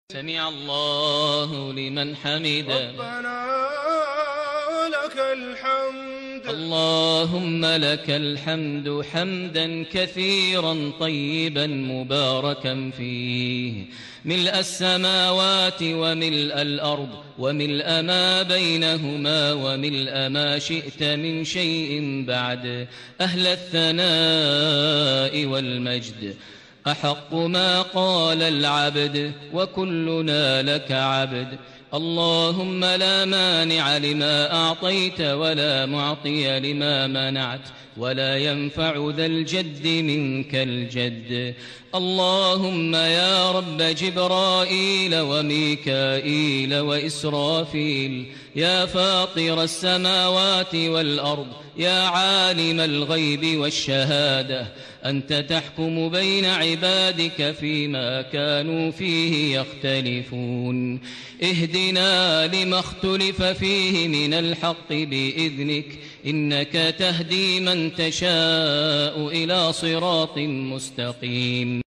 سمع الله لمن حمده. ربنا لك الحمد. اللهم لك الحمد حمدا كثيرا طيبا مباركا فيه، ملء السماوات وملء الأرض وملء ما بينهما وملء ما شئت من شيء بعد، أهل الثناء والمجد، أحق ما قال العبد وكلنا لك عبد. اللهم لا مانع لما أعطيت ولا معطي لما منعت ولا ينفع ذا الجد منك الجد. اللهم يا رب جبرائيل وميكائيل وإسرافيل، يا فاطر السماوات والأرض، يا عالم الغيب والشهادة، أنت تحكم بين عبادك فيما كانوا فيه يختلفون، اهدنا لما اختلف فيه من الحق بإذنك، إنك تهدي من تشاء إلى صراط مستقيم.